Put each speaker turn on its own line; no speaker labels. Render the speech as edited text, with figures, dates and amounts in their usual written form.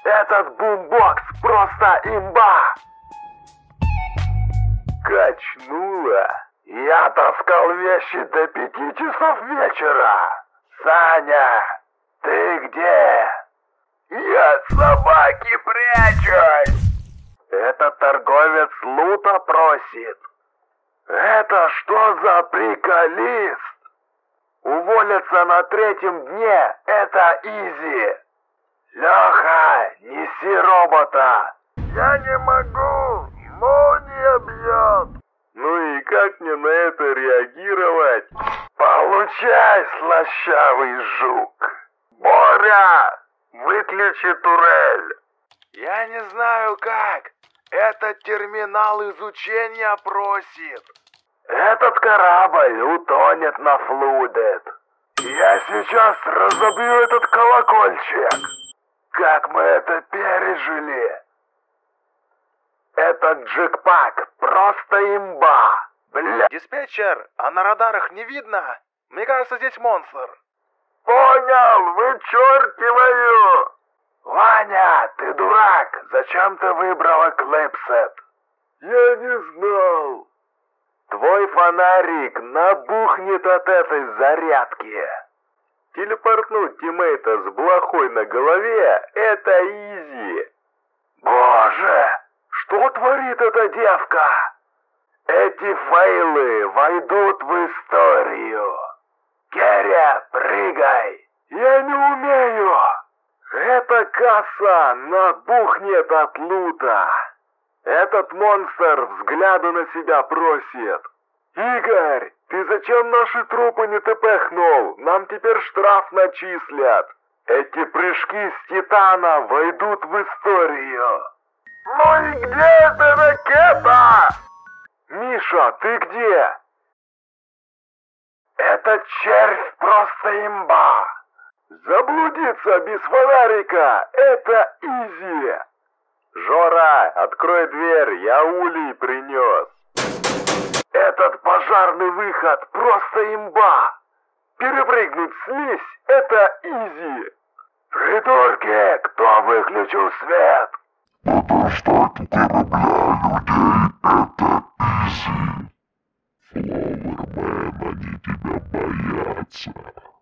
Этот бумбокс просто имба! Качнуло. Я таскал вещи до 5 часов вечера. Саня, ты где? Я от собаки прячусь. Этот торговец лута просит. Это что за приколист? Уволиться на 3-м дне — это изи. Леха, неси робота. Я не могу, молния бьет. Ну и как мне на это реагировать? Получай, слащавый жук. Боря, выключи турель. Я не знаю как. Этот терминал изучения просит. Этот корабль утонет на Флудет. Я сейчас разобью этот колокольчик. Как мы это пережили? Этот джекпак просто имба. Бля. Диспетчер, а на радарах не видно? Мне кажется, здесь монстр. Понял, вычеркиваю. Ваня, ты дурак. Зачем ты выбрала Клипсет? Я не знал. Твой фонарик набухнет от этой зарядки. Телепортнуть тиммейта с блохой на голове — это изи. Боже, что творит эта девка? Эти фейлы войдут в историю. Керя, прыгай. Я не умею. Эта касса набухнет от лута. Этот монстр взгляда на себя просит. Игорь, ты зачем наши трупы не тпхнул? Нам теперь штраф начислят. Эти прыжки с Титана войдут в историю. Ну и где эта ракета? Миша, ты где? Этот червь просто имба. Заблудиться без фонарика — это изи. Жора, открой дверь, я улей принес. Этот пожарный выход просто имба. Перепрыгнуть слизь — это изи. Придурки, кто выключил свет?
Это штат корабля людей, это изи. Флауэрмен, они тебя боятся.